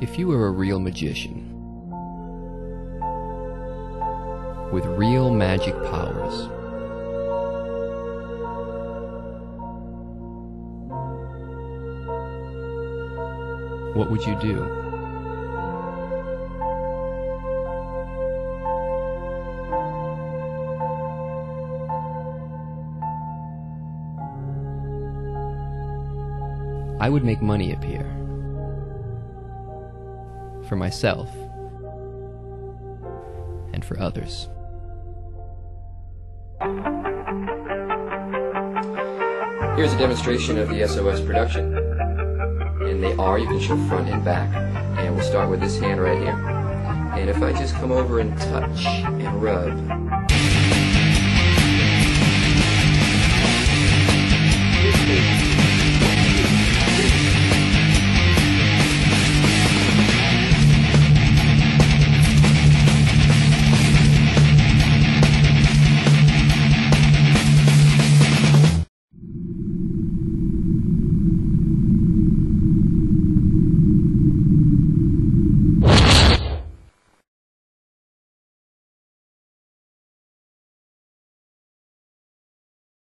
If you were a real magician, with real magic powers, what would you do? I would make money appear. For myself. And for others. Here's a demonstration of the SOS production. And they are, you can show front and back. And we'll start with this hand right here. And if I just come over and touch and rub,